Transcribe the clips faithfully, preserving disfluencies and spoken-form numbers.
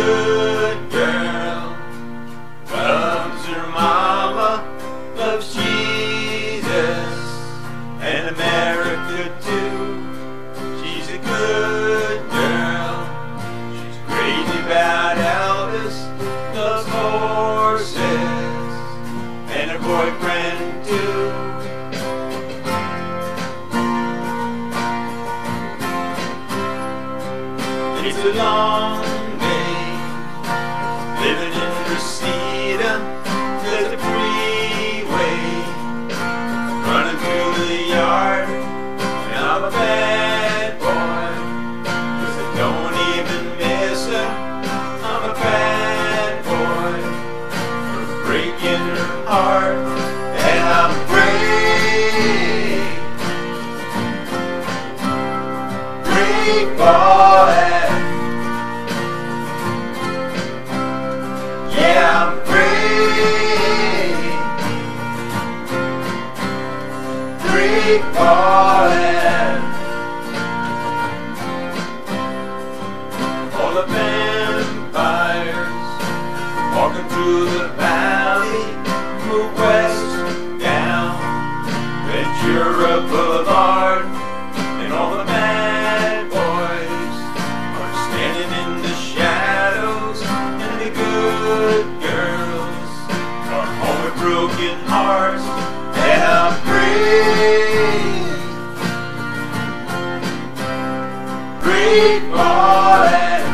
good girl. Loves her mama, loves Jesus and America too. She's a good girl. She's crazy about Elvis, loves horses and her boyfriend too. It's a long day living in Reseda. There's a freeway running through the yard, and I'm a bad boy, 'cause I don't even miss her. I'm a bad boy for breaking her heart, and I'm great, great boy. Yeah, I'm free, free falling. All the vampires walking through the valley move west down Ventura Boulevard, and all the bad boys are standing in the shadows, and the good girls are home with broken hearts, and I'm free, free falling.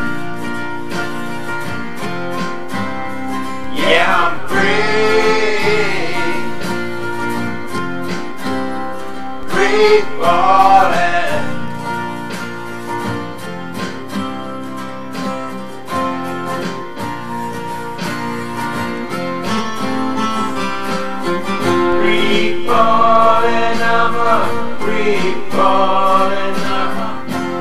Yeah, I'm free, free falling. Free falling, I'm a free falling, I'm a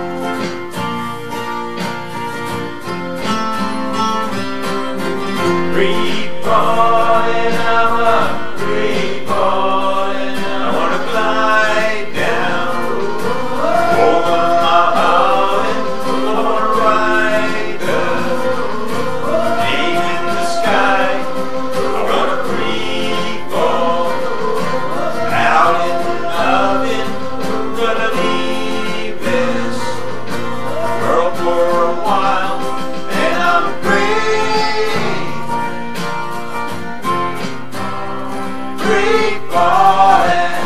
free falling, I'm a free falling. I wanna glide down over my island. I wanna ride the name in the sky. I'm gonna free fall out in nothing. I'm gonna leave this world for a while, and I'm free, free falling.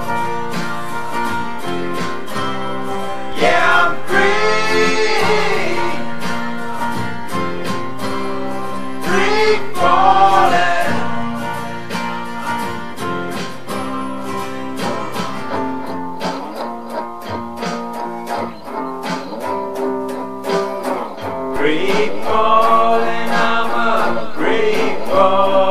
Yeah, I'm free, free falling. Free falling, I'm a free falling.